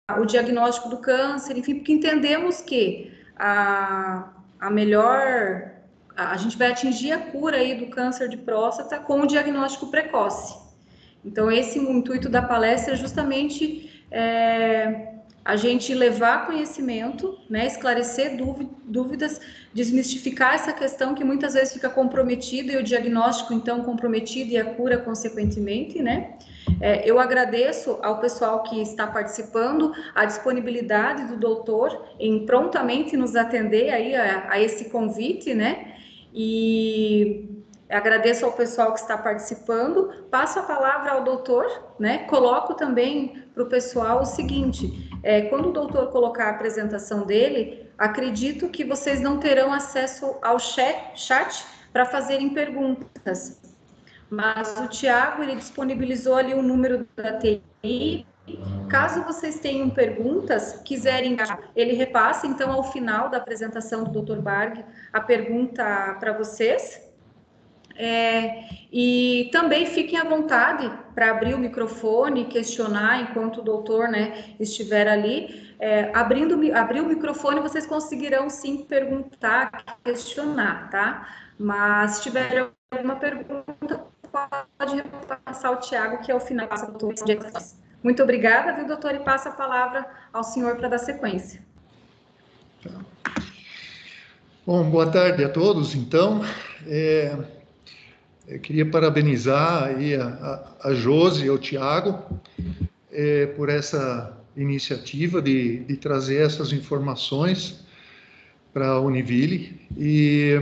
o diagnóstico do câncer, enfim, porque entendemos que a melhor, a gente vai atingir a cura aí do câncer de próstata com o diagnóstico precoce. Então, esse o intuito da palestra é justamente a gente levar conhecimento, né, esclarecer dúvidas, desmistificar essa questão que muitas vezes fica comprometida e o diagnóstico, então, comprometido e a cura, consequentemente, né? Eu agradeço ao pessoal que está participando, a disponibilidade do doutor em prontamente nos atender aí a esse convite, né? E agradeço ao pessoal que está participando, passo a palavra ao doutor, né? Coloco também para o pessoal o seguinte: quando o doutor colocar a apresentação dele, acredito que vocês não terão acesso ao chat para fazerem perguntas, mas o Tiago, ele disponibilizou ali o número da TI. Caso vocês tenham perguntas, quiserem, ele repassa, então, ao final da apresentação do Dr. Barg, a pergunta para vocês. E também fiquem à vontade para abrir o microfone e questionar enquanto o doutor, né, estiver ali. Abrir o microfone, vocês conseguirão sim perguntar, questionar, tá? Mas se tiver alguma pergunta, pode repassar ao Tiago, que é o final dessa doutora. Muito obrigada, viu, doutor? E passo a palavra ao senhor para dar sequência. Bom, boa tarde a todos, então. Eu queria parabenizar aí a Josi e ao Tiago por essa iniciativa de trazer essas informações para a Univille e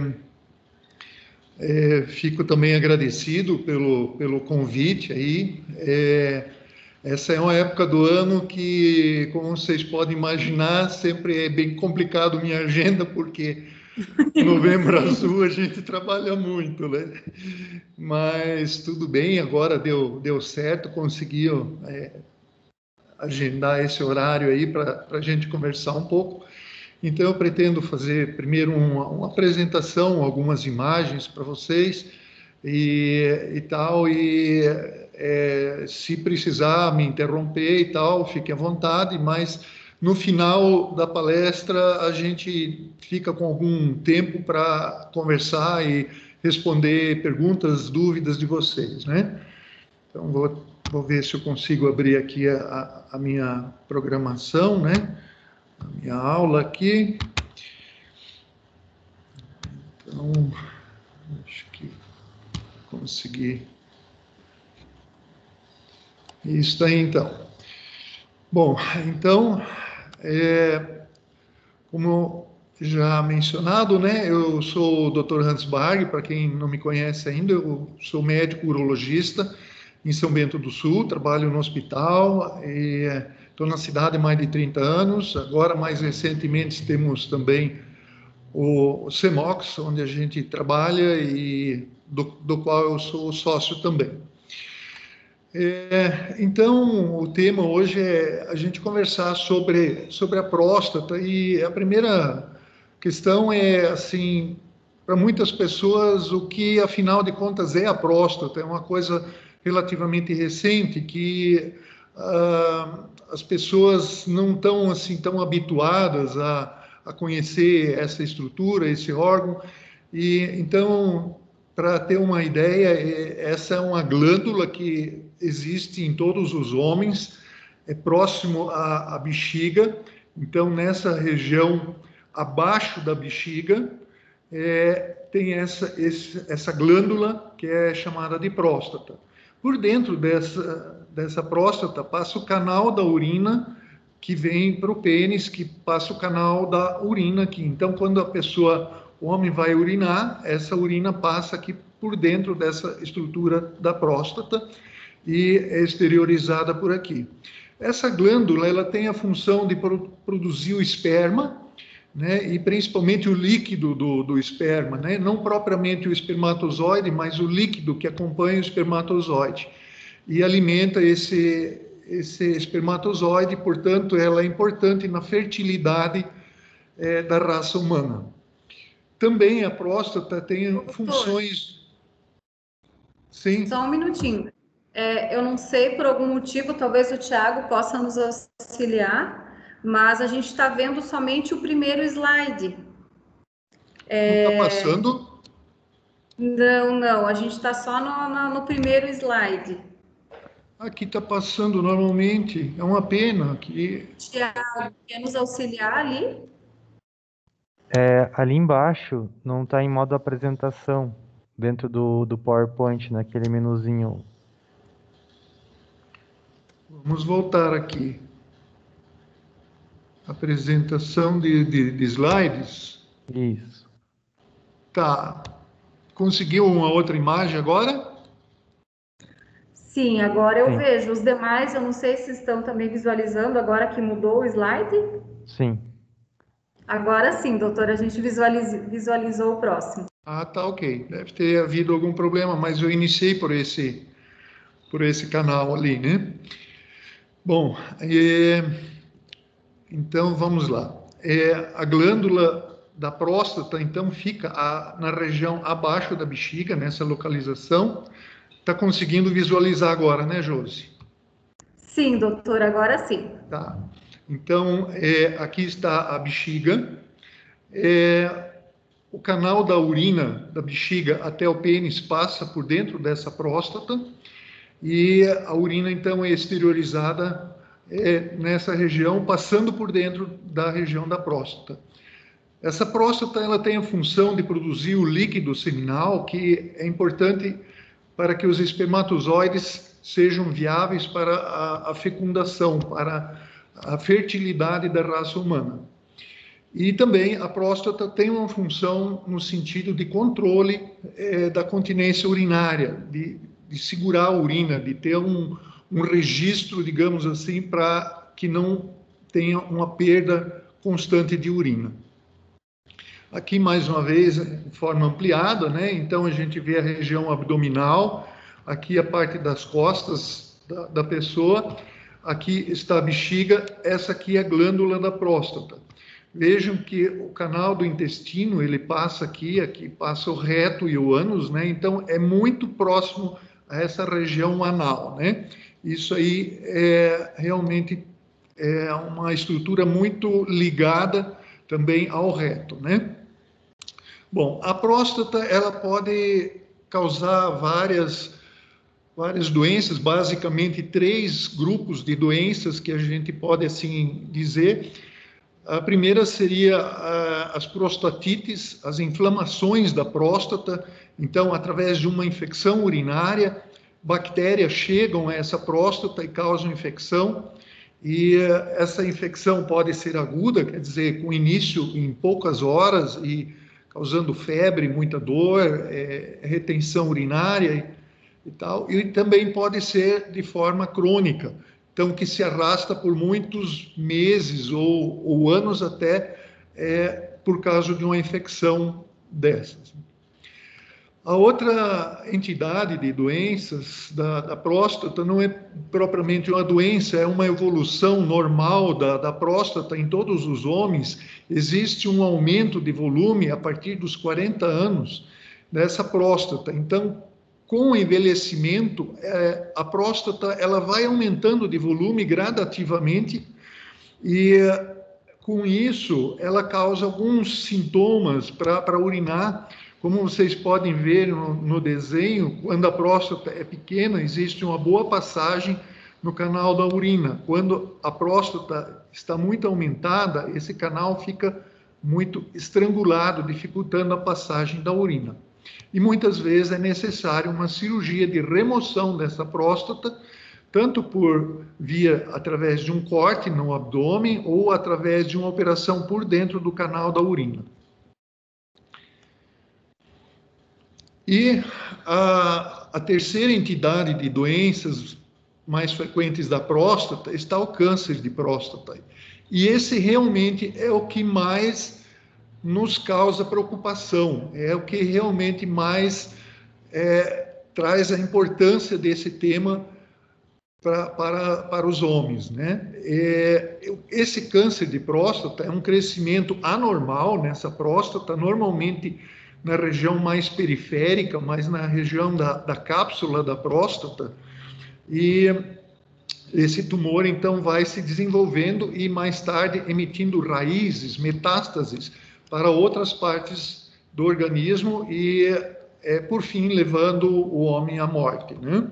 fico também agradecido pelo convite aí. Essa é uma época do ano que, como vocês podem imaginar, sempre é bem complicado minha agenda, porque Novembro Azul a gente trabalha muito, né? Mas tudo bem, agora deu certo, conseguiu agendar esse horário aí para a gente conversar um pouco. Então, eu pretendo fazer primeiro uma apresentação, algumas imagens para vocês e tal, e se precisar me interromper e tal, fique à vontade, mas no final da palestra a gente fica com algum tempo para conversar e responder perguntas, dúvidas de vocês, né? Então, vou ver se eu consigo abrir aqui a minha programação, né? A minha aula aqui. Então, acho que consegui. Isso aí, então. Bom, então, como já mencionado, né, eu sou o Dr. Hans Barg, para quem não me conhece ainda, eu sou médico urologista em São Bento do Sul, trabalho no hospital, estou na cidade há mais de 30 anos, agora mais recentemente temos também o CEMOX, onde a gente trabalha e do qual eu sou sócio também. Então, o tema hoje é a gente conversar sobre a próstata, e a primeira questão é, assim, para muitas pessoas, o que, afinal de contas, é a próstata? É uma coisa relativamente recente que as pessoas não estão, assim, tão habituadas a conhecer essa estrutura, esse órgão, e então, para ter uma ideia, essa é uma glândula que existe em todos os homens, é próximo à bexiga. Então, nessa região abaixo da bexiga, tem essa glândula que é chamada de próstata. Por dentro dessa próstata passa o canal da urina, que vem para o pênis, que passa o canal da urina aqui. Então, quando o homem vai urinar, essa urina passa aqui por dentro dessa estrutura da próstata e é exteriorizada por aqui. Essa glândula, ela tem a função de produzir o esperma, né, e principalmente o líquido do esperma, né, não propriamente o espermatozoide, mas o líquido que acompanha o espermatozoide, e alimenta esse espermatozoide, portanto, ela é importante na fertilidade da raça humana. Também a próstata tem funções... Sim. Só um minutinho. Eu não sei por algum motivo, talvez o Thiago possa nos auxiliar, mas a gente está vendo somente o primeiro slide. Não está passando? Não, não, a gente está só no primeiro slide. Aqui está passando normalmente. É uma pena que... Thiago, quer nos auxiliar ali? Ali embaixo não está em modo apresentação, dentro do PowerPoint, naquele menuzinho. Vamos voltar aqui. Apresentação de slides. Isso. Tá. Conseguiu uma outra imagem agora? Sim, agora eu Sim. vejo. Os demais, eu não sei se estão também visualizando agora que mudou o slide. Sim. Agora sim, doutora, a gente visualizou o próximo. Ah, tá, ok. Deve ter havido algum problema, mas eu iniciei por esse canal ali, né? Bom, então vamos lá. A glândula da próstata, então, fica na região abaixo da bexiga, nessa localização. Está conseguindo visualizar agora, né, Josi? Sim, doutora, agora sim. Tá. Então, aqui está a bexiga. O canal da urina da bexiga até o pênis passa por dentro dessa próstata e a urina, então, é exteriorizada nessa região, passando por dentro da região da próstata. Essa próstata, ela tem a função de produzir o líquido seminal, que é importante para que os espermatozoides sejam viáveis para a fecundação, para a fertilidade da raça humana. E também a próstata tem uma função no sentido de controle da continência urinária, de segurar a urina, de ter um registro, digamos assim, para que não tenha uma perda constante de urina. Aqui, mais uma vez, de forma ampliada, né? Então, a gente vê a região abdominal, aqui a parte das costas da pessoa, aqui está a bexiga, essa aqui é a glândula da próstata. Vejam que o canal do intestino, ele passa aqui passa o reto e o ânus, né? Então, é muito próximo a essa região anal, né? Isso aí realmente é uma estrutura muito ligada também ao reto, né? Bom, a próstata, ela pode causar várias doenças, basicamente 3 grupos de doenças que a gente pode assim dizer. A primeira seria as prostatites, as inflamações da próstata. Então, através de uma infecção urinária, bactérias chegam a essa próstata e causam infecção. E essa infecção pode ser aguda, quer dizer, com início em poucas horas e causando febre, muita dor, retenção urinária e tal. E também pode ser de forma crônica, então que se arrasta por muitos meses ou anos até por causa de uma infecção dessas. A outra entidade de doenças da próstata não é propriamente uma doença, é uma evolução normal da próstata em todos os homens. Existe um aumento de volume a partir dos 40 anos dessa próstata. Então, com o envelhecimento, a próstata ela vai aumentando de volume gradativamente e, com isso, ela causa alguns sintomas para urinar. Como vocês podem ver no desenho, quando a próstata é pequena, existe uma boa passagem no canal da urina. Quando a próstata está muito aumentada, esse canal fica muito estrangulado, dificultando a passagem da urina. E muitas vezes é necessário uma cirurgia de remoção dessa próstata, tanto por via através de um corte no abdômen ou através de uma operação por dentro do canal da urina. E a terceira entidade de doenças mais frequentes da próstata está o câncer de próstata. E esse realmente é o que mais nos causa preocupação, é o que realmente mais traz a importância desse tema para os homens, né? Esse câncer de próstata é um crescimento anormal nessa próstata, normalmente na região mais periférica, mas na região da cápsula da próstata, e esse tumor, então, vai se desenvolvendo e, mais tarde, emitindo raízes, metástases, para outras partes do organismo e, por fim, levando o homem à morte, né?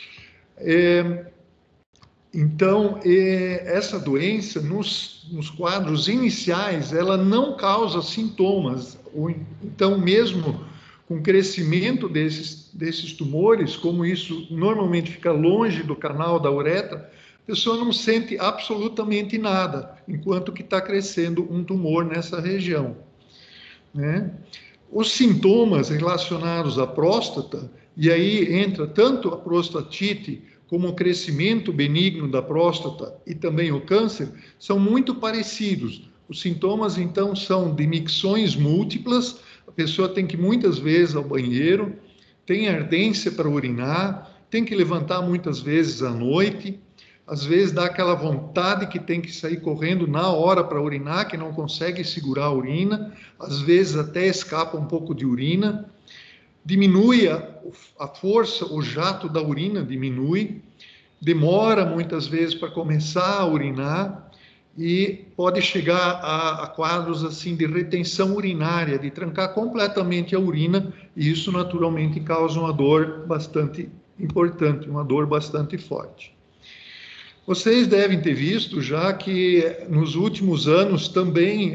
Então, essa doença, nos quadros iniciais, ela não causa sintomas. Então, mesmo com crescimento desses tumores, como isso normalmente fica longe do canal da uretra, a pessoa não sente absolutamente nada, enquanto que está crescendo um tumor nessa região, né? Os sintomas relacionados à próstata, e aí entra tanto a prostatite como o crescimento benigno da próstata e também o câncer, são muito parecidos. Os sintomas, então, são de micções múltiplas, a pessoa tem que ir muitas vezes ao banheiro, tem ardência para urinar, tem que levantar muitas vezes à noite, às vezes dá aquela vontade que tem que sair correndo na hora para urinar, que não consegue segurar a urina, às vezes até escapa um pouco de urina, diminui a força, o jato da urina diminui, demora muitas vezes para começar a urinar e pode chegar a quadros assim de retenção urinária, de trancar completamente a urina, e isso naturalmente causa uma dor bastante importante, uma dor bastante forte. Vocês devem ter visto já que nos últimos anos também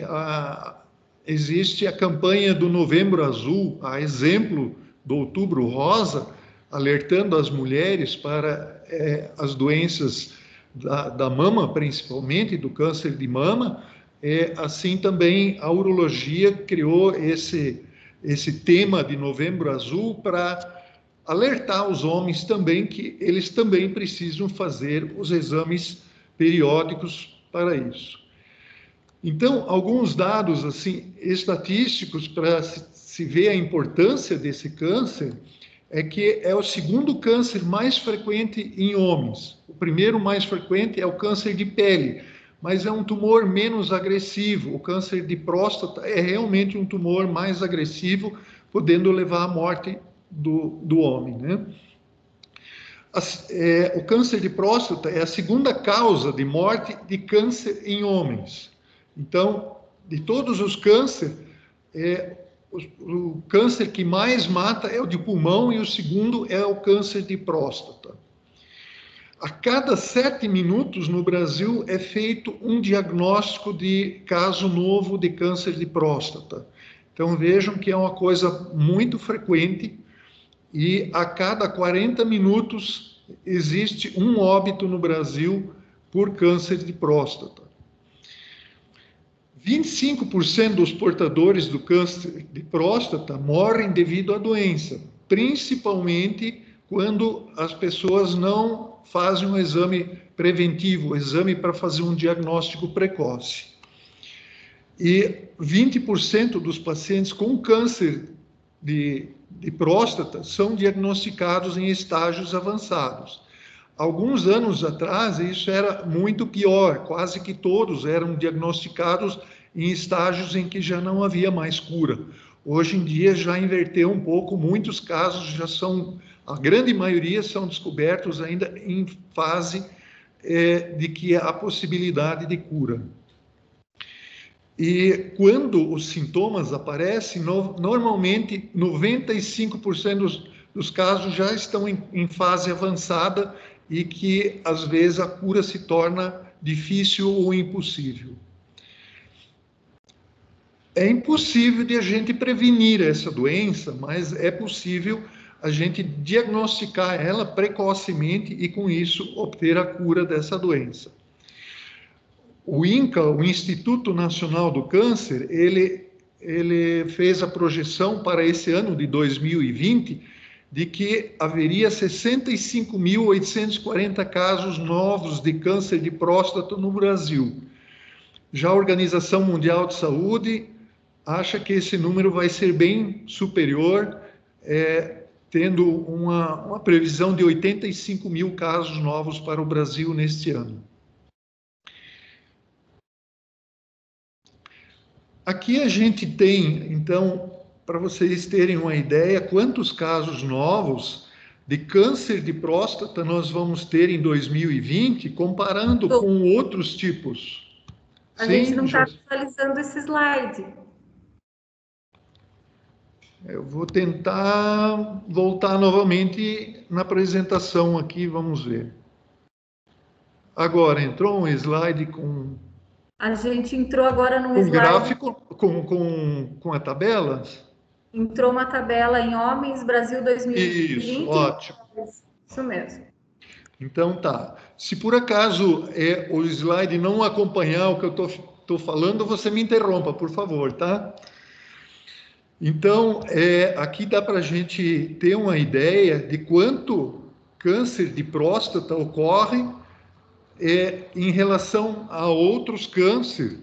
existe a campanha do Novembro Azul, a exemplo do Outubro Rosa, alertando as mulheres para as doenças da mama, principalmente do câncer de mama. Assim também a urologia criou esse tema de Novembro Azul para alertar os homens também que eles também precisam fazer os exames periódicos para isso. Então, alguns dados assim estatísticos para se ver a importância desse câncer é que é o segundo câncer mais frequente em homens. O primeiro mais frequente é o câncer de pele, mas é um tumor menos agressivo. O câncer de próstata é realmente um tumor mais agressivo, podendo levar à morte do homem, né? O câncer de próstata é a segunda causa de morte de câncer em homens. Então, de todos os cânceres, o câncer que mais mata é o de pulmão e o segundo é o câncer de próstata. A cada 7 minutos no Brasil é feito um diagnóstico de caso novo de câncer de próstata. Então, vejam que é uma coisa muito frequente. E a cada 40 minutos existe um óbito no Brasil por câncer de próstata. 25% dos portadores do câncer de próstata morrem devido à doença, principalmente quando as pessoas não fazem um exame preventivo, exame para fazer um diagnóstico precoce. E 20% dos pacientes com câncer de próstata são diagnosticados em estágios avançados. Alguns anos atrás, isso era muito pior, quase que todos eram diagnosticados em estágios em que já não havia mais cura. Hoje em dia já inverteu um pouco, muitos casos já são, a grande maioria são descobertos ainda em fase de que há possibilidade de cura. E quando os sintomas aparecem, normalmente 95% dos casos já estão em fase avançada e que às vezes a cura se torna difícil ou impossível. É impossível de a gente prevenir essa doença, mas é possível a gente diagnosticar ela precocemente e com isso obter a cura dessa doença. O INCA, o Instituto Nacional do Câncer, ele fez a projeção para esse ano de 2020 de que haveria 65.840 casos novos de câncer de próstata no Brasil. Já a Organização Mundial de Saúde acha que esse número vai ser bem superior, tendo uma previsão de 85 mil casos novos para o Brasil neste ano. Aqui a gente tem, então, para vocês terem uma ideia, quantos casos novos de câncer de próstata nós vamos ter em 2020, comparando com outros tipos? A gente Sim, não está visualizando esse slide. Eu vou tentar voltar novamente na apresentação aqui, vamos ver. Agora, entrou um slide com... A gente entrou agora num slide... gráfico, com a tabela? Entrou uma tabela em homens, Brasil 2020. Isso, ótimo. Isso mesmo. Então tá. Se por acaso o slide não acompanhar o que eu estou falando, você me interrompa, por favor, tá? Então, aqui dá para a gente ter uma ideia de quanto câncer de próstata ocorre em relação a outros cânceres,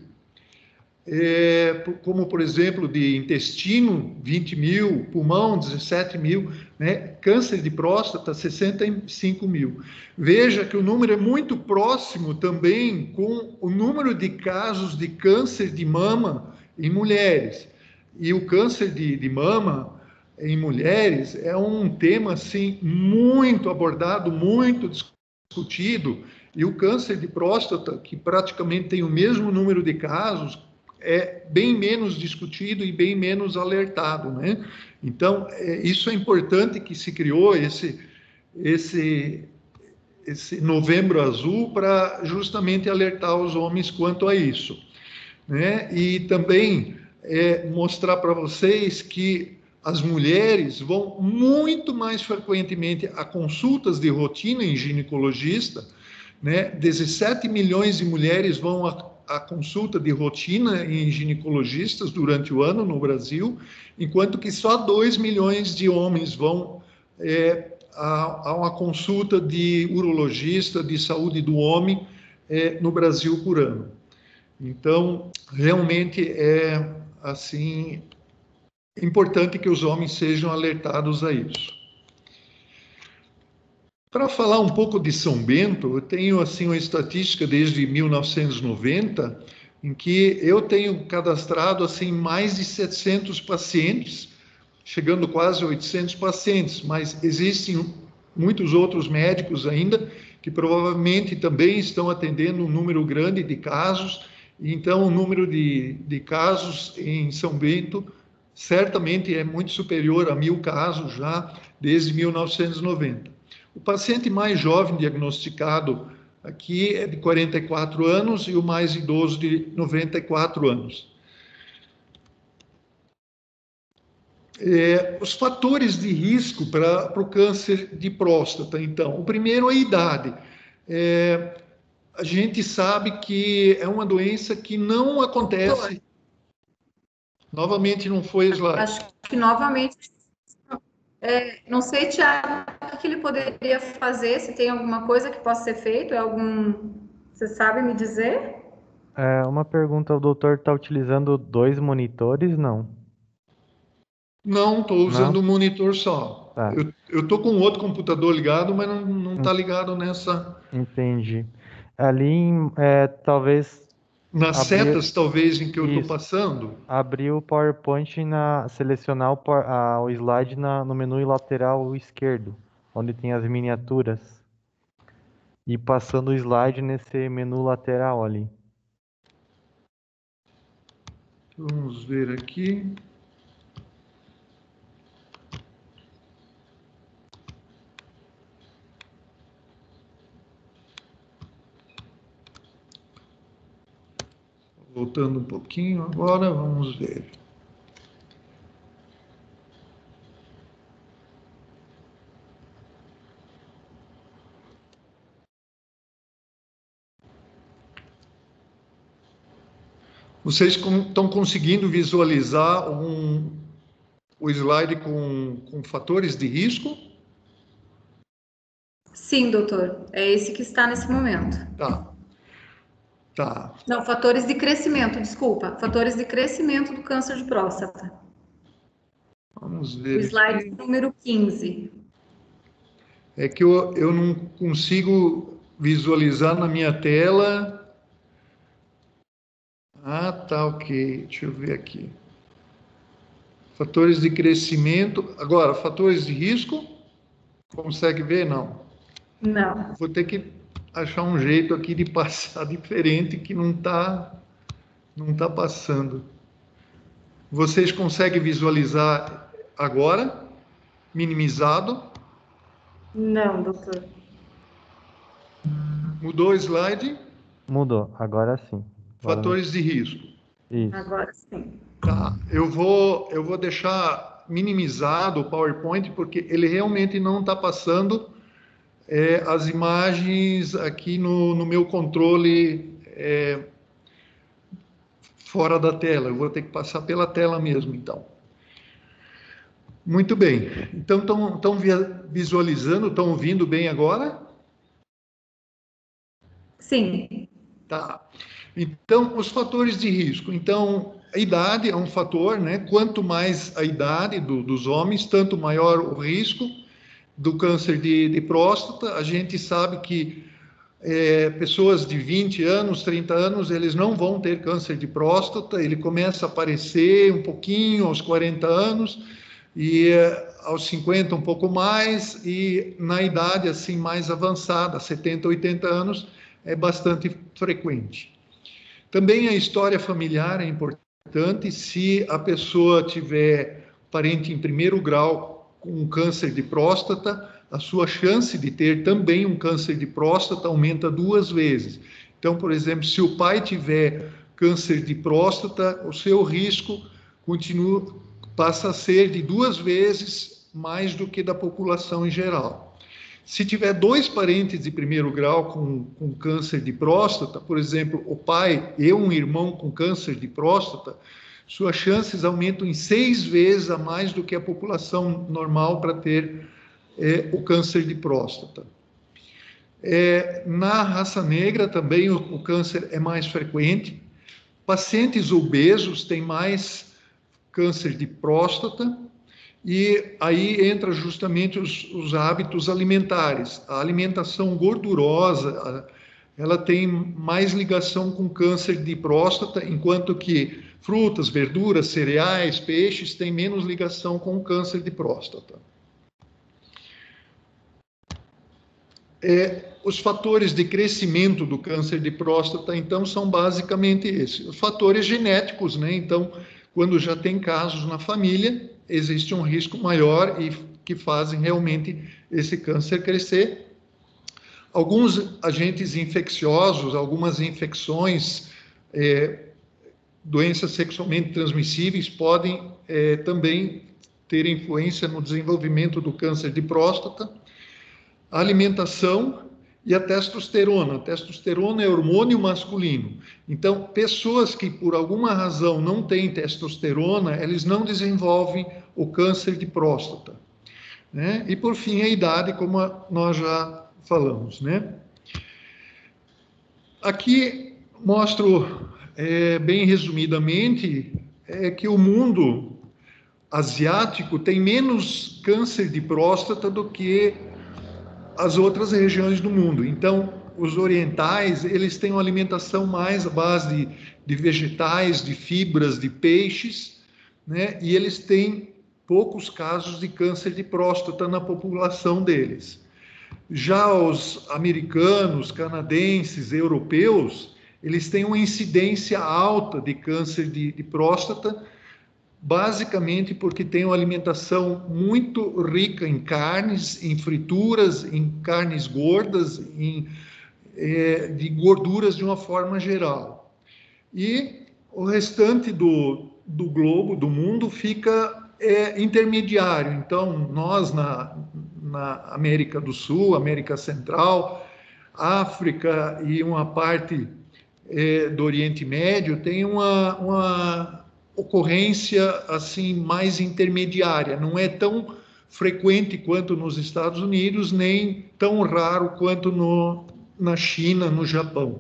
como, por exemplo, de intestino, 20 mil, pulmão, 17 mil, né? Câncer de próstata, 65 mil. Veja que o número é muito próximo também com o número de casos de câncer de mama em mulheres. E o câncer de mama em mulheres é um tema assim muito abordado, muito discutido, e o câncer de próstata, que praticamente tem o mesmo número de casos, é bem menos discutido e bem menos alertado, né? Então, isso é importante que se criou esse Novembro Azul para justamente alertar os homens quanto a isso, né? E também mostrar para vocês que as mulheres vão muito mais frequentemente a consultas de rotina em ginecologista, né? 17 milhões de mulheres vão a consulta de rotina em ginecologistas durante o ano no Brasil, enquanto que só 2 milhões de homens vão a uma consulta de urologista de saúde do homem no Brasil por ano. Então, realmente é assim importante que os homens sejam alertados a isso. Para falar um pouco de São Bento, eu tenho assim uma estatística desde 1990, em que eu tenho cadastrado assim mais de 700 pacientes, chegando quase a 800 pacientes, mas existem muitos outros médicos ainda que provavelmente também estão atendendo um número grande de casos. Então, o número de casos em São Bento certamente é muito superior a 1.000 casos já desde 1990. O paciente mais jovem diagnosticado aqui é de 44 anos e o mais idoso de 94 anos. Os fatores de risco para o câncer de próstata, então. O primeiro é a idade. A gente sabe que é uma doença que não acontece... Novamente não foi slide. Acho que novamente... não sei, Tiago, o que ele poderia fazer, se tem alguma coisa que possa ser feito, você sabe me dizer? Uma pergunta, o doutor está utilizando 2 monitores, não? Não, estou usando um monitor só. Tá. Eu estou com outro computador ligado, mas não está ligado nessa... Entendi. Ali, talvez... Nas setas, talvez, em que eu estou passando. Abrir o PowerPoint e selecionar o slide no menu lateral esquerdo, onde tem as miniaturas. E passando o slide nesse menu lateral ali. Vamos ver aqui. Voltando um pouquinho agora, vamos ver. Vocês estão conseguindo visualizar o slide com fatores de risco? Sim, doutor. É esse que está nesse momento. Tá. Não, fatores de crescimento, desculpa. Fatores de crescimento do câncer de próstata. Vamos ver. O slide número 15. É que eu não consigo visualizar na minha tela. Ah, tá, ok. Deixa eu ver aqui. Fatores de crescimento. Agora, fatores de risco? Consegue ver? Não. Não. Vou ter que achar um jeito aqui de passar diferente que não tá passando. Vocês conseguem visualizar agora? Minimizado? Não, doutor. Mudou o slide? Mudou, agora sim. Agora Fatores de risco. isso. Agora sim. Tá, eu vou deixar minimizado o PowerPoint porque ele realmente não está passando as imagens aqui no meu controle fora da tela. Eu vou ter que passar pela tela mesmo, então. Muito bem. Então, estão visualizando, estão ouvindo bem agora? Sim. Tá. Então, os fatores de risco. Então, a idade é um fator, né? Quanto mais a idade dos homens, tanto maior o risco do câncer de próstata. A gente sabe que pessoas de 20 anos, 30 anos, eles não vão ter câncer de próstata, ele começa a aparecer um pouquinho aos 40 anos, e aos 50 um pouco mais, e na idade assim mais avançada, 70, 80 anos, é bastante frequente. Também a história familiar é importante. Se a pessoa tiver parente em primeiro grau com câncer de próstata, a sua chance de ter também um câncer de próstata aumenta 2 vezes. Então, por exemplo, se o pai tiver câncer de próstata, o seu risco passa a ser de 2 vezes mais do que da população em geral. Se tiver 2 parentes de primeiro grau com câncer de próstata, por exemplo, o pai e um irmão com câncer de próstata, suas chances aumentam em 6 vezes a mais do que a população normal para ter o câncer de próstata. Na raça negra também o câncer é mais frequente. Pacientes obesos têm mais câncer de próstata. E aí entra justamente os hábitos alimentares. A alimentação gordurosa, ela tem mais ligação com câncer de próstata, enquanto que frutas, verduras, cereais, peixes têm menos ligação com câncer de próstata. Os fatores de crescimento do câncer de próstata, então, são basicamente esses. Os fatores genéticos, né? Então, quando já tem casos na família, existe um risco maior e que fazem realmente esse câncer crescer. Alguns agentes infecciosos, algumas infecções, doenças sexualmente transmissíveis podem também ter influência no desenvolvimento do câncer de próstata. A alimentação e a testosterona. A testosterona é hormônio masculino. Então, pessoas que por alguma razão não têm testosterona, eles não desenvolvem o câncer de próstata, né? E por fim, a idade, como nós já falamos, né? Aqui mostro bem resumidamente que o mundo asiático tem menos câncer de próstata do que as outras regiões do mundo. Então, os orientais, eles têm uma alimentação mais à base de vegetais, de fibras, de peixes, né? E eles têm poucos casos de câncer de próstata na população deles. Já os americanos, canadenses, europeus, eles têm uma incidência alta de câncer de próstata, basicamente porque tem uma alimentação muito rica em carnes, em frituras, em carnes gordas, de gorduras de uma forma geral. E o restante do globo, do mundo, fica intermediário. Então, nós na América do Sul, América Central, África e uma parte do Oriente Médio, tem uma ocorrência assim mais intermediária, não é tão frequente quanto nos Estados Unidos, nem tão raro quanto na China, no Japão.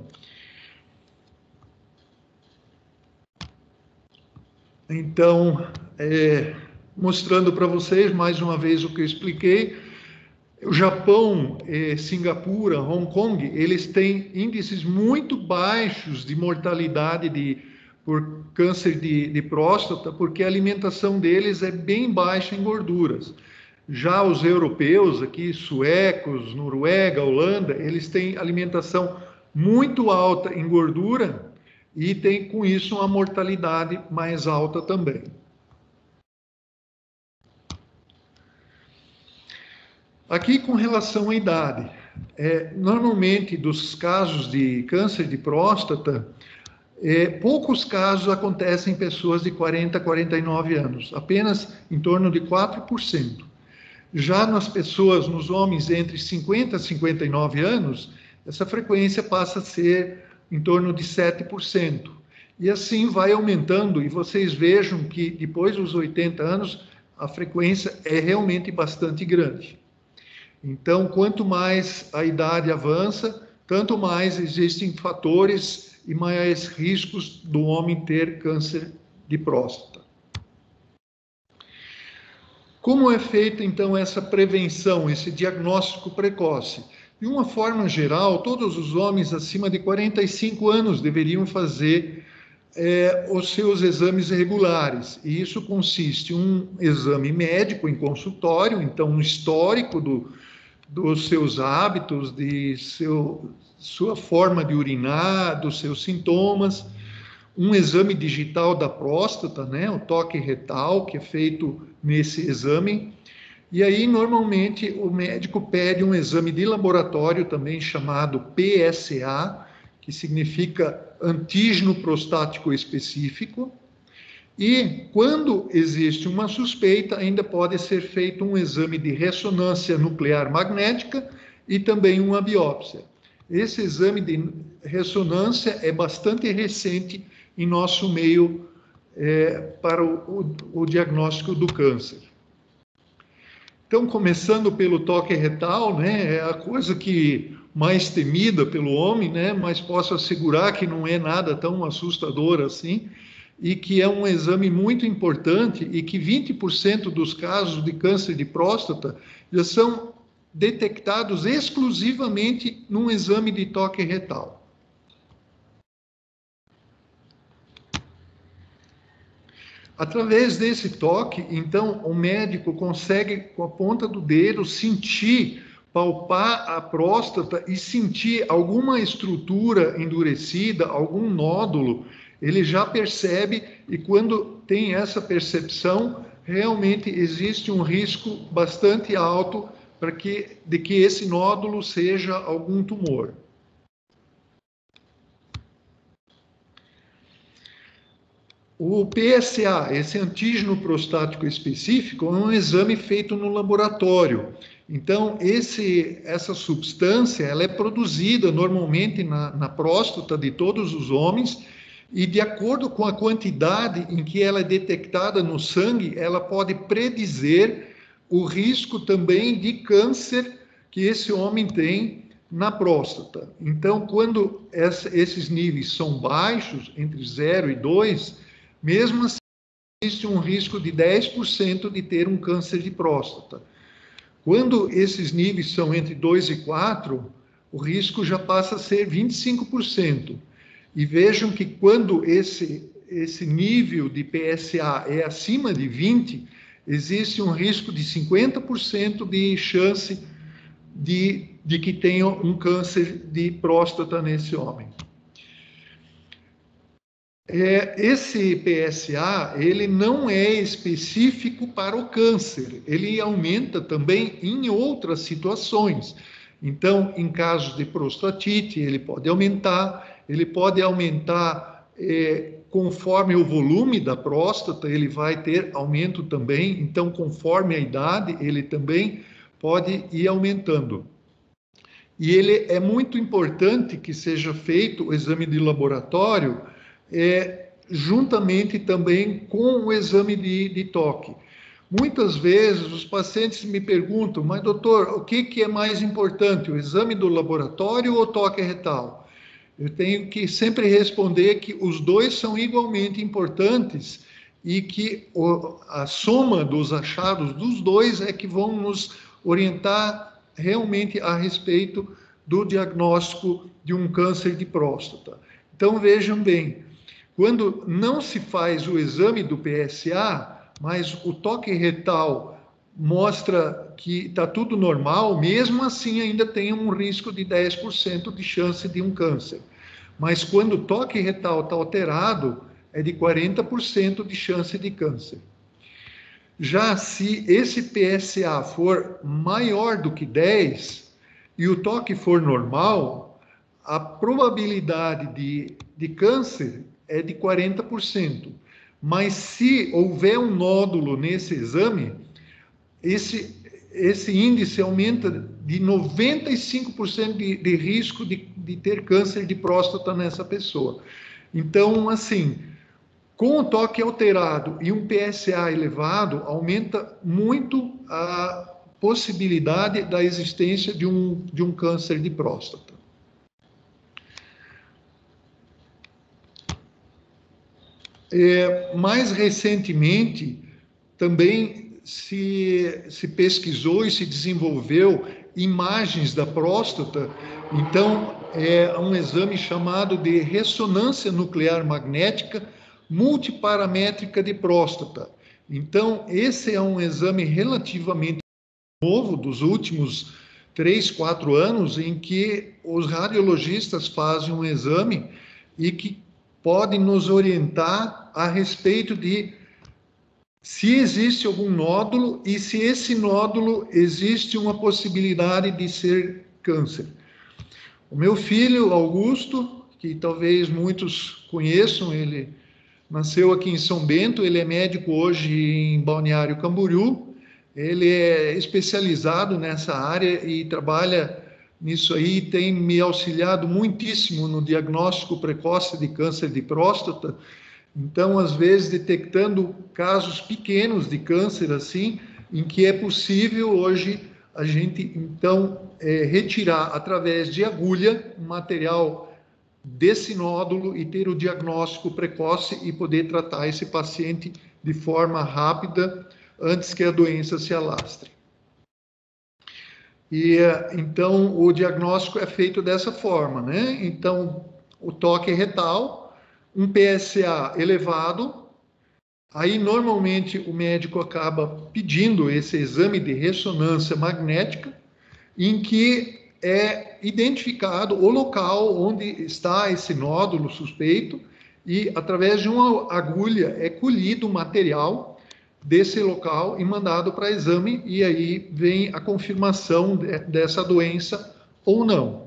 Então, mostrando para vocês mais uma vez o que eu expliquei, o Japão, Singapura, Hong Kong, eles têm índices muito baixos de mortalidade por câncer de próstata, porque a alimentação deles é bem baixa em gorduras. Já os europeus, aqui, suecos, Noruega, Holanda, eles têm alimentação muito alta em gordura e tem, com isso, uma mortalidade mais alta também. Aqui, com relação à idade, normalmente, dos casos de câncer de próstata, poucos casos acontecem em pessoas de 40 a 49 anos, apenas em torno de 4%. Já nas pessoas, nos homens entre 50 a 59 anos, essa frequência passa a ser em torno de 7%. E assim vai aumentando, e vocês vejam que depois dos 80 anos, a frequência é realmente bastante grande. Então, quanto mais a idade avança, tanto mais existem fatores e mais riscos do homem ter câncer de próstata. Como é feita, então, essa prevenção, esse diagnóstico precoce? De uma forma geral, todos os homens acima de 45 anos deveriam fazer os seus exames regulares. E isso consiste em um exame médico em consultório, então um histórico dos seus hábitos, sua forma de urinar, dos seus sintomas, um exame digital da próstata, né, o toque retal, que é feito nesse exame, e aí normalmente o médico pede um exame de laboratório também chamado PSA, que significa antígeno prostático específico, e quando existe uma suspeita, ainda pode ser feito um exame de ressonância nuclear magnética e também uma biópsia. Esse exame de ressonância é bastante recente em nosso meio para o diagnóstico do câncer. Então, começando pelo toque retal, né, é a coisa que mais temida pelo homem, né, mas posso assegurar que não é nada tão assustador assim, e que é um exame muito importante e que 20% dos casos de câncer de próstata já são detectados exclusivamente num exame de toque retal. Através desse toque, então, o médico consegue, com a ponta do dedo, sentir, palpar a próstata e sentir alguma estrutura endurecida, algum nódulo, ele já percebe, e quando tem essa percepção, realmente existe um risco bastante alto de que esse nódulo seja algum tumor. O PSA, esse antígeno prostático específico, é um exame feito no laboratório. Então, essa substância ela é produzida normalmente na próstata de todos os homens, e de acordo com a quantidade em que ela é detectada no sangue, ela pode predizer o risco também de câncer que esse homem tem na próstata. Então, quando esses níveis são baixos, entre 0 e 2, mesmo assim, existe um risco de 10% de ter um câncer de próstata. Quando esses níveis são entre 2 e 4, o risco já passa a ser 25%. E vejam que quando esse nível de PSA é acima de 20, existe um risco de 50% de chance de que tenha um câncer de próstata nesse homem. Esse PSA, ele não é específico para o câncer, ele aumenta também em outras situações. Então, em casos de prostatite, ele pode aumentar conforme o volume da próstata, ele vai ter aumento também, então, conforme a idade, ele também pode ir aumentando. E ele é muito importante que seja feito o exame de laboratório, juntamente também com o exame de toque. Muitas vezes os pacientes me perguntam, mas doutor, o que é mais importante, o exame do laboratório ou o toque retal? Eu tenho que sempre responder que os dois são igualmente importantes e que a soma dos achados dos dois é que vão nos orientar realmente a respeito do diagnóstico de um câncer de próstata. Então, vejam bem, quando não se faz o exame do PSA, mas o toque retal mostra que está tudo normal, mesmo assim ainda tem um risco de 10% de chance de um câncer. Mas quando o toque retal está alterado, é de 40% de chance de câncer. Já se esse PSA for maior do que 10 e o toque for normal, a probabilidade de câncer é de 40%. Mas se houver um nódulo nesse exame, esse índice aumenta de 95% de risco de ter câncer de próstata nessa pessoa. Então, assim, com o toque alterado e um PSA elevado, aumenta muito a possibilidade da existência de um câncer de próstata. Mais recentemente, também se pesquisou e se desenvolveu imagens da próstata. Então, é um exame chamado de ressonância nuclear magnética multiparamétrica de próstata. Então, esse é um exame relativamente novo, dos últimos 3, 4 anos, em que os radiologistas fazem um exame e que podem nos orientar a respeito de se existe algum nódulo e se esse nódulo existe uma possibilidade de ser câncer. O meu filho, Augusto, que talvez muitos conheçam, ele nasceu aqui em São Bento, ele é médico hoje em Balneário Camboriú, ele é especializado nessa área e trabalha nisso aí, tem me auxiliado muitíssimo no diagnóstico precoce de câncer de próstata. Então, às vezes, detectando casos pequenos de câncer, assim, em que é possível hoje a gente, então, retirar através de agulha um material desse nódulo e ter o diagnóstico precoce e poder tratar esse paciente de forma rápida antes que a doença se alastre. E, então, o diagnóstico é feito dessa forma, né? Então, o toque retal, um PSA elevado, aí normalmente o médico acaba pedindo esse exame de ressonância magnética, em que é identificado o local onde está esse nódulo suspeito e através de uma agulha é colhido o material desse local e mandado para exame, e aí vem a confirmação dessa doença ou não.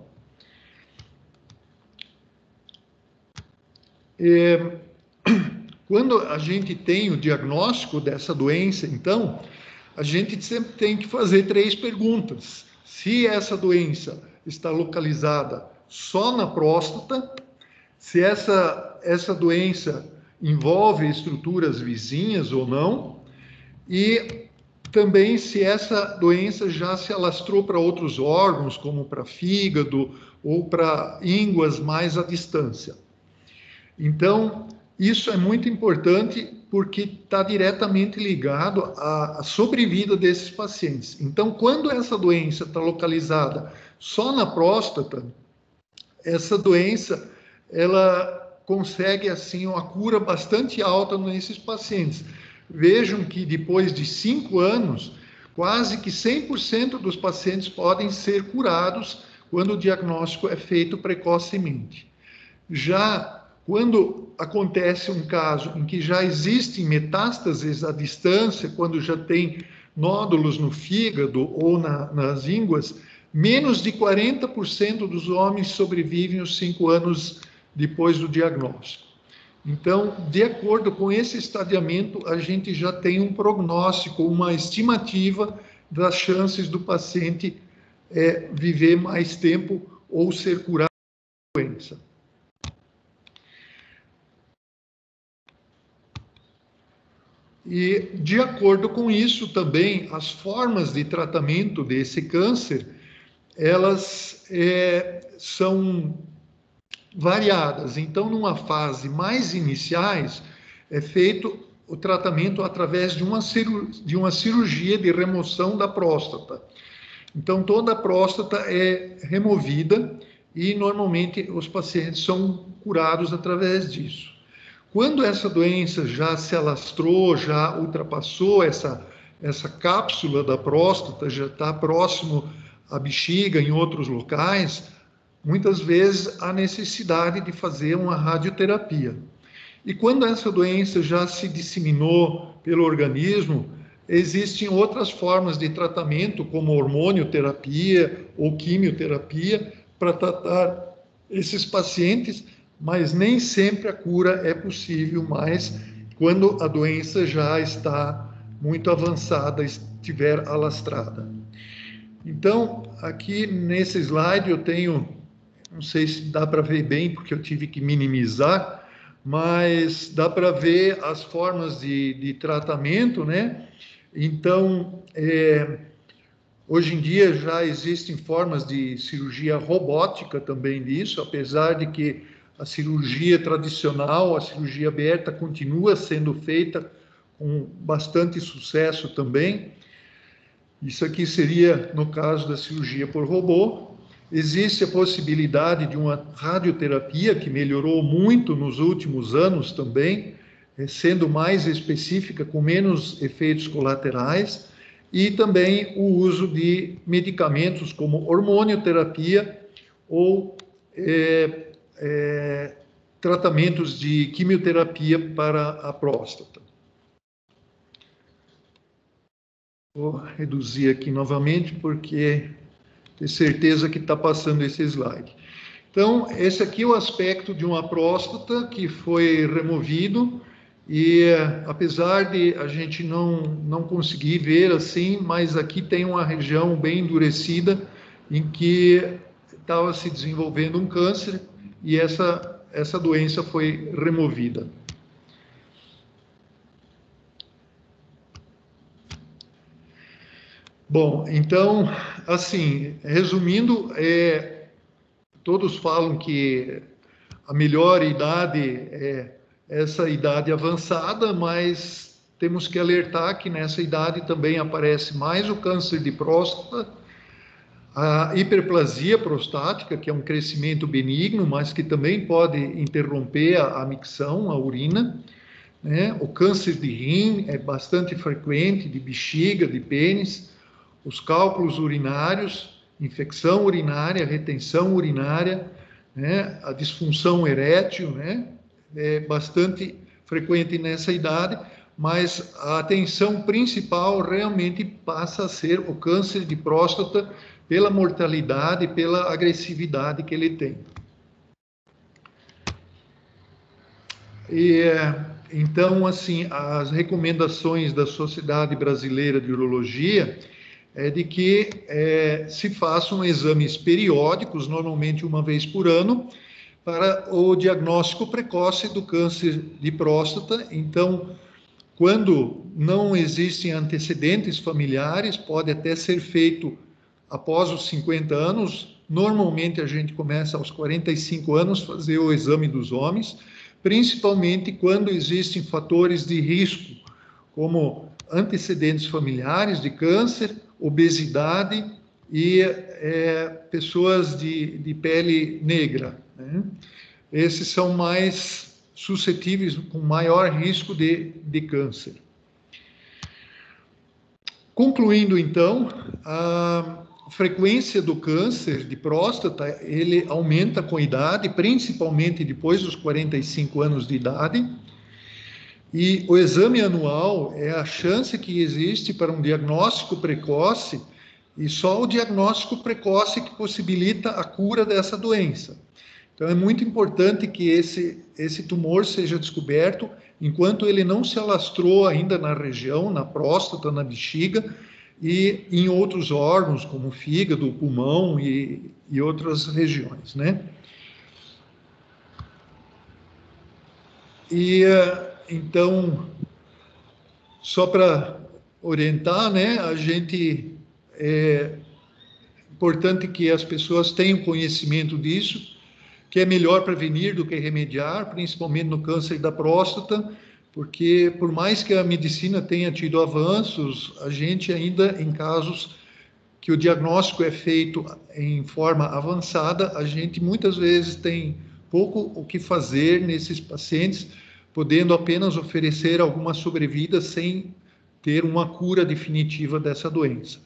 Quando a gente tem o diagnóstico dessa doença, então, a gente sempre tem que fazer 3 perguntas. Se essa doença está localizada só na próstata, se essa doença envolve estruturas vizinhas ou não, e também se essa doença já se alastrou para outros órgãos, como para fígado ou para ínguas mais à distância. Então, isso é muito importante porque está diretamente ligado à sobrevida desses pacientes. Então, quando essa doença está localizada só na próstata, essa doença, ela consegue, assim, uma cura bastante alta nesses pacientes. Vejam que depois de 5 anos, quase que 100% dos pacientes podem ser curados quando o diagnóstico é feito precocemente. Já quando acontece um caso em que já existem metástases à distância, quando já tem nódulos no fígado ou nas ínguas, menos de 40% dos homens sobrevivem os 5 anos depois do diagnóstico. Então, de acordo com esse estadiamento, a gente já tem um prognóstico, uma estimativa das chances do paciente viver mais tempo ou ser curado da doença. E, de acordo com isso, também, as formas de tratamento desse câncer, elas são variadas. Então, numa fase mais iniciais, é feito o tratamento através de uma cirurgia de remoção da próstata. Então, toda a próstata é removida e, normalmente, os pacientes são curados através disso. Quando essa doença já se alastrou, já ultrapassou essa essa cápsula da próstata já está próximo à bexiga, em outros locais, muitas vezes há necessidade de fazer uma radioterapia. E quando essa doença já se disseminou pelo organismo, existem outras formas de tratamento, como hormonioterapia ou quimioterapia, para tratar esses pacientes, mas nem sempre a cura é possível mais quando a doença já está muito avançada, estiver alastrada. Então, aqui nesse slide eu tenho, não sei se dá para ver bem, porque eu tive que minimizar, mas dá para ver as formas de tratamento, né? Então, hoje em dia já existem formas de cirurgia robótica também disso, apesar de que a cirurgia tradicional, a cirurgia aberta, continua sendo feita com bastante sucesso também. Isso aqui seria no caso da cirurgia por robô. Existe a possibilidade de uma radioterapia que melhorou muito nos últimos anos também, sendo mais específica, com menos efeitos colaterais, e também o uso de medicamentos como hormonioterapia ou tratamentos de quimioterapia para a próstata. Vou reduzir aqui novamente, porque tenho certeza que está passando esse slide. Então, esse aqui é o aspecto de uma próstata que foi removido, e apesar de a gente não conseguir ver assim, mas aqui tem uma região bem endurecida em que estava se desenvolvendo um câncer, e essa doença foi removida. Bom, então, assim, resumindo, todos falam que a melhor idade é essa idade avançada, mas temos que alertar que nessa idade também aparece mais o câncer de próstata, a hiperplasia prostática, que é um crescimento benigno, mas que também pode interromper a micção, a urina, né? O câncer de rim é bastante frequente, de bexiga, de pênis, os cálculos urinários, infecção urinária, retenção urinária, né? A disfunção erétil, né? É bastante frequente nessa idade, mas a atenção principal realmente passa a ser o câncer de próstata, pela mortalidade, pela agressividade que ele tem. Então, assim, as recomendações da Sociedade Brasileira de Urologia é de que se façam exames periódicos, normalmente uma vez por ano, para o diagnóstico precoce do câncer de próstata. Então, quando não existem antecedentes familiares, pode até ser feito após os 50 anos. Normalmente a gente começa aos 45 anos a fazer o exame dos homens, principalmente quando existem fatores de risco, como antecedentes familiares de câncer, obesidade e pessoas de pele negra, né? Esses são mais suscetíveis, com maior risco de câncer. Concluindo, então, a frequência do câncer de próstata, ele aumenta com a idade, principalmente depois dos 45 anos de idade, e o exame anual é a chance que existe para um diagnóstico precoce, e só o diagnóstico precoce que possibilita a cura dessa doença. Então, é muito importante que esse tumor seja descoberto enquanto ele não se alastrou ainda na região, na próstata, na bexiga e em outros órgãos, como o fígado, o pulmão e outras regiões, né? Então, só para orientar, né, é importante que as pessoas tenham conhecimento disso, que é melhor prevenir do que remediar, principalmente no câncer da próstata, porque por mais que a medicina tenha tido avanços, a gente ainda, em casos que o diagnóstico é feito em forma avançada, a gente muitas vezes tem pouco o que fazer nesses pacientes, podendo apenas oferecer alguma sobrevida sem ter uma cura definitiva dessa doença.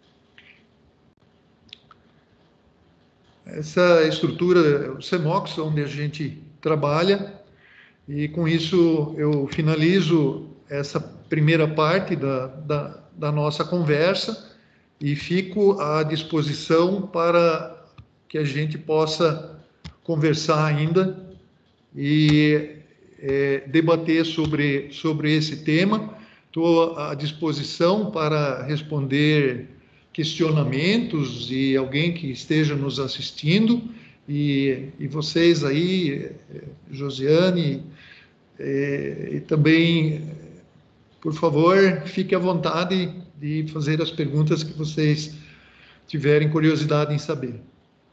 Essa estrutura, o CEMOX, onde a gente trabalha, e com isso eu finalizo essa primeira parte da nossa conversa e fico à disposição para que a gente possa conversar ainda e debater sobre esse tema. Estou à disposição para responder questionamentos e alguém que esteja nos assistindo, e vocês aí, Josiane, e também, por favor, fique à vontade de fazer as perguntas que vocês tiverem curiosidade em saber.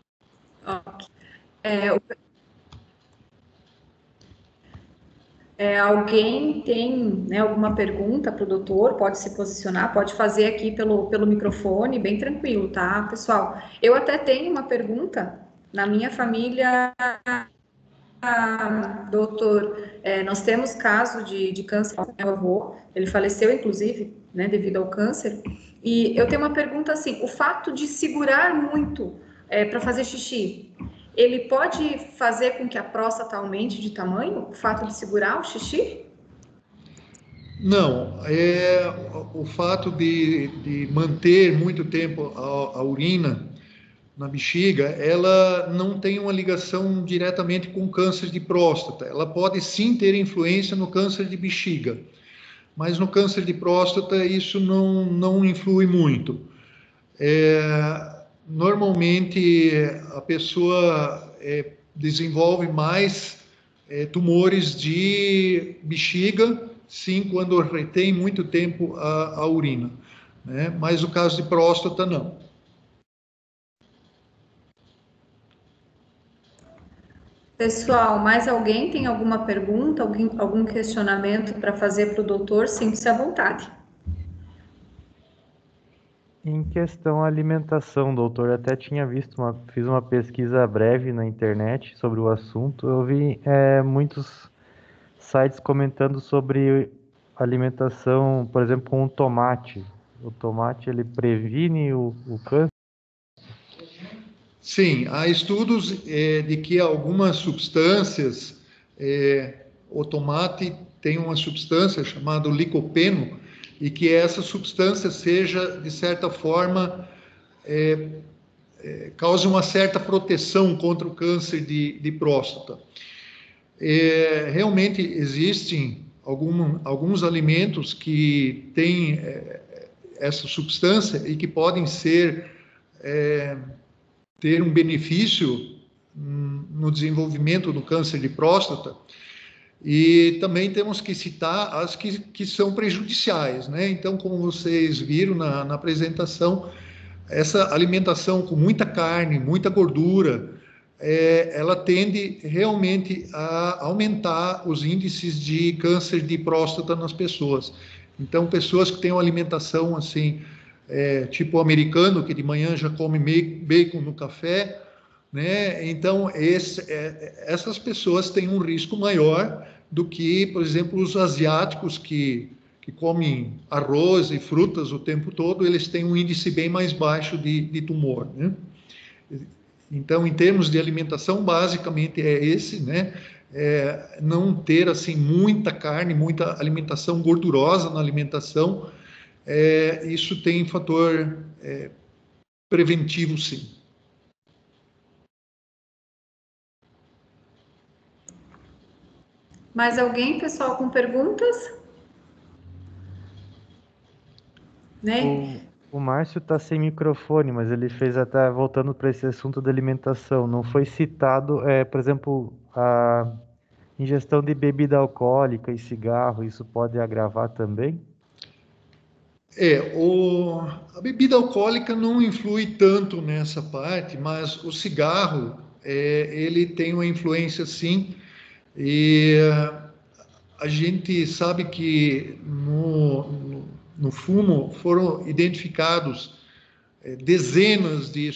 Alguém tem, né, alguma pergunta para o doutor? Pode se posicionar, pode fazer aqui pelo microfone, bem tranquilo, tá, pessoal? Eu até tenho uma pergunta. Na minha família, doutor, nós temos caso de câncer do meu avô, ele faleceu, inclusive, né, devido ao câncer. E eu tenho uma pergunta assim: o fato de segurar muito para fazer xixi, ele pode fazer com que a próstata aumente de tamanho? O fato de segurar o xixi? Não, o fato de manter muito tempo a urina na bexiga, ela não tem uma ligação diretamente com câncer de próstata. Ela pode sim ter influência no câncer de bexiga, mas no câncer de próstata isso não influi muito. Normalmente a pessoa desenvolve mais tumores de bexiga, sim, quando retém muito tempo a urina, né? Mas o caso de próstata, não. Pessoal, mais alguém tem alguma pergunta, algum questionamento para fazer para o doutor? Sinta-se à vontade. Em questão à alimentação, doutor, eu até tinha visto, fiz uma pesquisa breve na internet sobre o assunto. Eu vi muitos sites comentando sobre alimentação, por exemplo, com o tomate. O tomate, ele previne o câncer? Sim, há estudos de que algumas substâncias, o tomate tem uma substância chamada licopeno, e que essa substância seja, de certa forma, cause uma certa proteção contra o câncer de próstata. Realmente existem alguns alimentos que têm essa substância e que podem ter um benefício no desenvolvimento do câncer de próstata, e também temos que citar as que são prejudiciais, né? Então, como vocês viram na apresentação, essa alimentação com muita carne, muita gordura, ela tende realmente a aumentar os índices de câncer de próstata nas pessoas. Então, pessoas que têm uma alimentação assim, tipo americano, que de manhã já come bacon no café, né? Então, essas pessoas têm um risco maior do que, por exemplo, os asiáticos que comem arroz e frutas o tempo todo. Eles têm um índice bem mais baixo de tumor, né? Então, em termos de alimentação, basicamente é esse, né? Não ter assim muita carne, muita alimentação gordurosa na alimentação, isso tem fator preventivo, sim. Mais alguém, pessoal, com perguntas? Né? O Márcio está sem microfone, mas ele fez até, voltando para esse assunto da alimentação, não foi citado, por exemplo, a ingestão de bebida alcoólica e cigarro, isso pode agravar também? A bebida alcoólica não influi tanto nessa parte, mas o cigarro, ele tem uma influência, sim, e a gente sabe que no fumo foram identificados dezenas de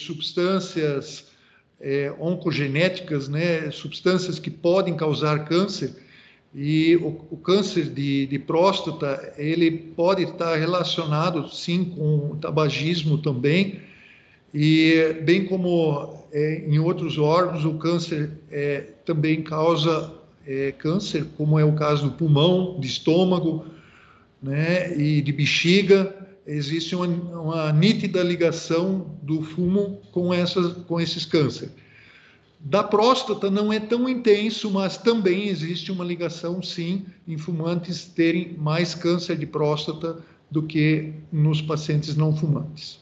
substâncias oncogenéticas, né, substâncias que podem causar câncer, E o câncer de próstata, ele pode estar relacionado, sim, com o tabagismo também, e bem como em outros órgãos, o câncer também causa câncer, como é o caso do pulmão, de estômago, né, e de bexiga. Existe uma nítida ligação do fumo com esses cânceres. Da próstata não é tão intenso, mas também existe uma ligação, sim, em fumantes terem mais câncer de próstata do que nos pacientes não fumantes.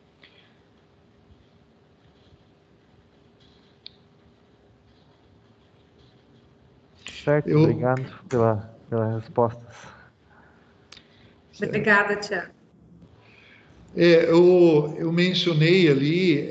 Certo, obrigado pelas respostas. Obrigada, Tiago. Eu mencionei ali,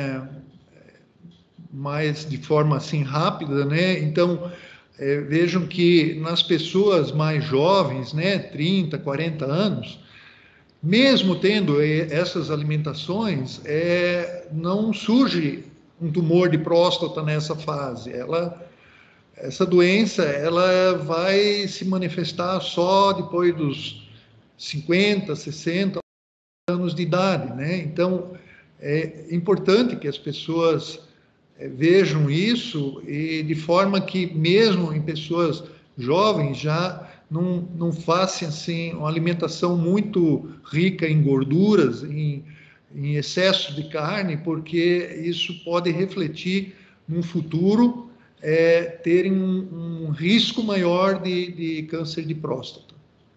mais de forma assim rápida, né? Então, vejam que nas pessoas mais jovens, né, 30, 40 anos, mesmo tendo essas alimentações, não surge um tumor de próstata nessa fase. Essa doença, ela vai se manifestar só depois dos 50, 60 anos de idade, né? Então, é importante que as pessoas vejam isso e de forma que mesmo em pessoas jovens já não façam assim uma alimentação muito rica em gorduras, em excesso de carne, porque isso pode refletir no futuro terem um risco maior de câncer de próstata.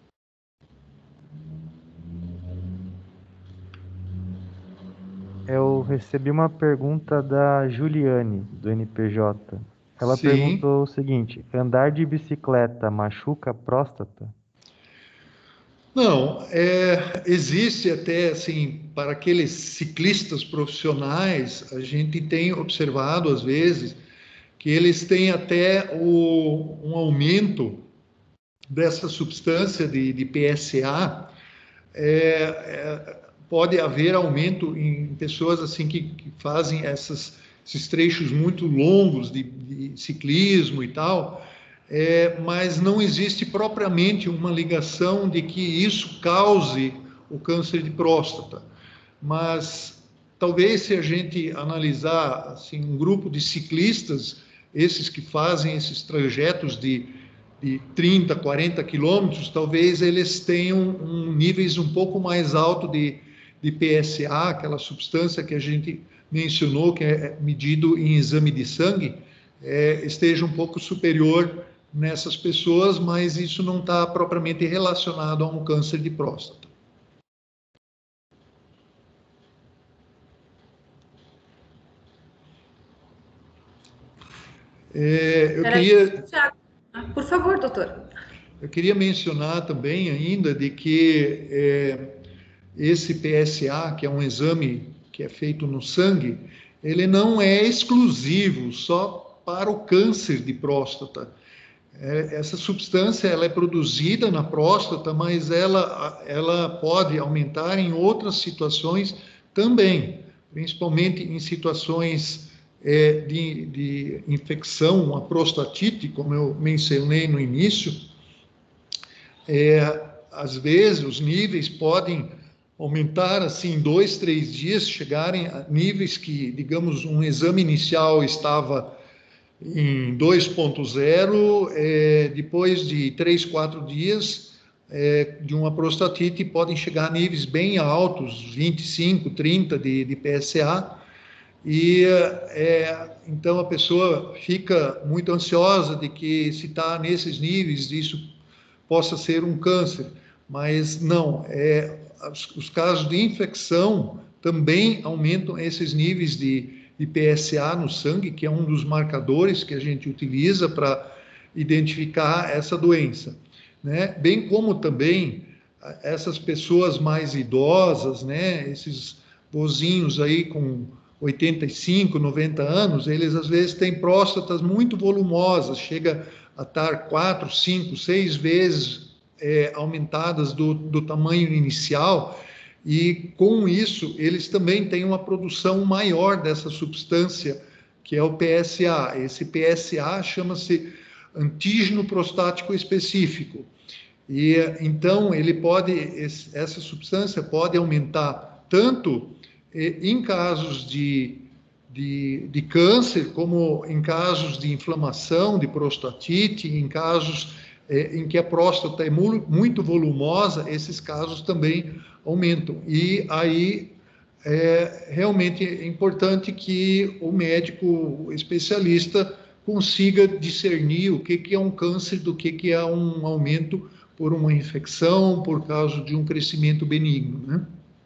Eu recebi uma pergunta da Juliane, do NPJ. Ela Sim. perguntou o seguinte: andar de bicicleta machuca a próstata? Não, existe até, assim, para aqueles ciclistas profissionais, a gente tem observado, às vezes, que eles têm até um aumento dessa substância de PSA. Pode haver aumento em pessoas assim que fazem esses trechos muito longos de ciclismo e tal, mas não existe propriamente uma ligação de que isso cause o câncer de próstata. Mas talvez se a gente analisar assim, um grupo de ciclistas, esses que fazem esses trajetos de 30, 40 quilômetros, talvez eles tenham níveis um pouco mais alto de PSA, aquela substância que a gente mencionou, que é medido em exame de sangue, esteja um pouco superior nessas pessoas, mas isso não está propriamente relacionado a um câncer de próstata. Por favor, doutor. Eu queria mencionar também ainda de que esse PSA, que é um exame que é feito no sangue, ele não é exclusivo só para o câncer de próstata. Essa substância ela é produzida na próstata, mas ela pode aumentar em outras situações também, principalmente em situações de infecção, a prostatite, como eu mencionei no início. Às vezes os níveis podem aumentar assim 2, 3 dias, chegarem a níveis que, digamos, um exame inicial estava em 2.0, depois de 3, 4 dias de uma prostatite, podem chegar a níveis bem altos, 25, 30 de PSA, e então a pessoa fica muito ansiosa de que se está nesses níveis, isso possa ser um câncer, mas não, os casos de infecção também aumentam esses níveis de PSA no sangue, que é um dos marcadores que a gente utiliza para identificar essa doença, né? Bem como também essas pessoas mais idosas, né? Esses vozinhos aí com 85, 90 anos, eles às vezes têm próstatas muito volumosas, chega a estar 4, 5, 6 vezes aumentadas do tamanho inicial, e com isso eles também têm uma produção maior dessa substância que é o PSA. Esse PSA chama-se antígeno prostático específico. E então essa substância pode aumentar tanto em casos de câncer, como em casos de inflamação, de prostatite, em casos em que a próstata é muito volumosa, esses casos também aumentam. E aí realmente é importante que o médico especialista consiga discernir o que é um câncer do que é um aumento por uma infecção, por causa de um crescimento benigno, né?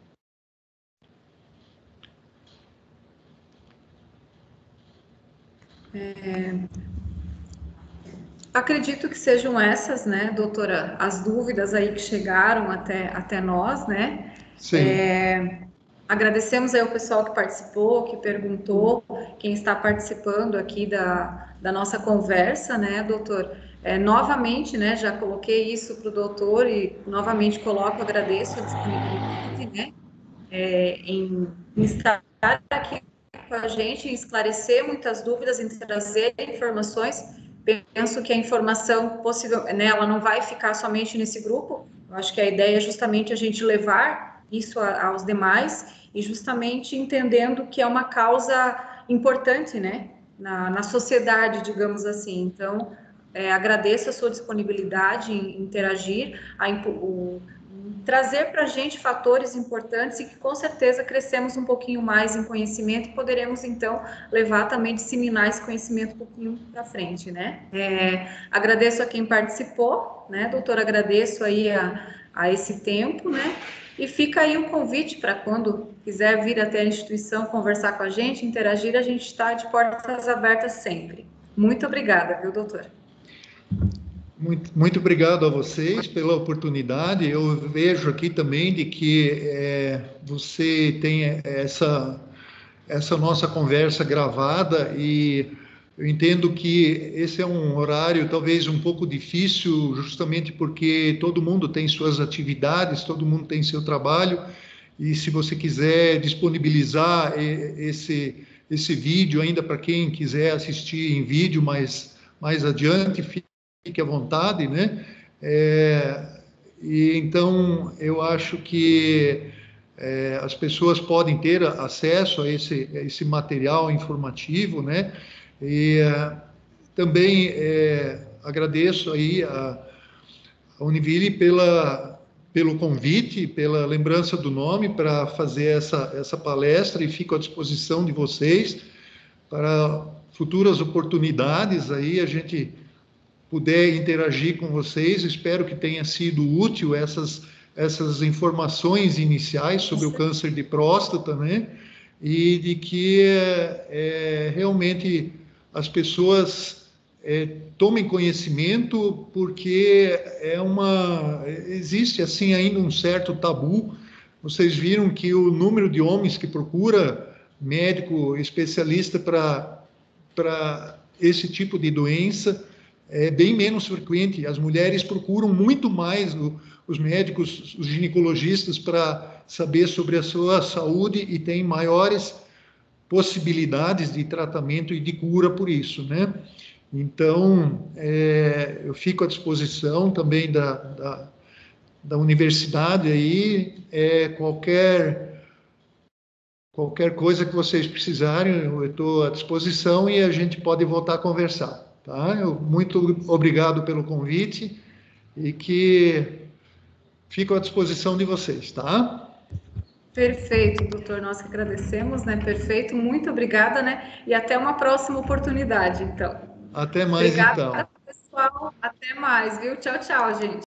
Acredito que sejam essas, né, doutora, as dúvidas aí que chegaram até nós, né? Sim. Agradecemos aí o pessoal que participou, que perguntou, quem está participando aqui da nossa conversa, né, doutor? Novamente, né, já coloquei isso para o doutor e novamente coloco, agradeço a disponibilidade, né, em estar aqui com a gente, em esclarecer muitas dúvidas, em trazer informações. Penso que a informação possível, né, ela não vai ficar somente nesse grupo. Eu acho que a ideia é justamente a gente levar isso aos demais e justamente entendendo que é uma causa importante, né, na sociedade, digamos assim. Então, agradeço a sua disponibilidade em interagir, trazer para a gente fatores importantes e que com certeza crescemos um pouquinho mais em conhecimento e poderemos então levar também, disseminar esse conhecimento um pouquinho para frente, né? Agradeço a quem participou, né, doutor? Agradeço aí a esse tempo, né? E fica aí o convite para quando quiser vir até a instituição conversar com a gente, interagir, a gente está de portas abertas sempre. Muito obrigada, viu, doutor? Muito obrigado a vocês pela oportunidade. Eu vejo aqui também de que você tem essa nossa conversa gravada e eu entendo que esse é um horário talvez um pouco difícil, justamente porque todo mundo tem suas atividades, todo mundo tem seu trabalho e se você quiser disponibilizar esse vídeo ainda para quem quiser assistir em vídeo mais adiante, fique à vontade, né? E então eu acho que as pessoas podem ter acesso a esse material informativo, né? E também agradeço aí a Univille pelo convite, pela lembrança do nome para fazer essa palestra e fico à disposição de vocês para futuras oportunidades aí a gente puder interagir com vocês. Espero que tenha sido útil essas informações iniciais sobre o câncer de próstata, né? E de que realmente as pessoas tomem conhecimento, porque existe assim ainda um certo tabu. Vocês viram que o número de homens que procura médico especialista para esse tipo de doença é bem menos frequente. As mulheres procuram muito mais os médicos, os ginecologistas, para saber sobre a sua saúde e têm maiores possibilidades de tratamento e de cura por isso, né? Então, eu fico à disposição também da universidade aí, qualquer coisa que vocês precisarem, eu estou à disposição e a gente pode voltar a conversar. Tá? Muito obrigado pelo convite e que fico à disposição de vocês, tá? Perfeito, doutor. Nós que agradecemos, né? Perfeito. Muito obrigada, né? E até uma próxima oportunidade, então. Até mais, Obrigada, então. pessoal. Até mais, viu? Tchau, tchau, gente.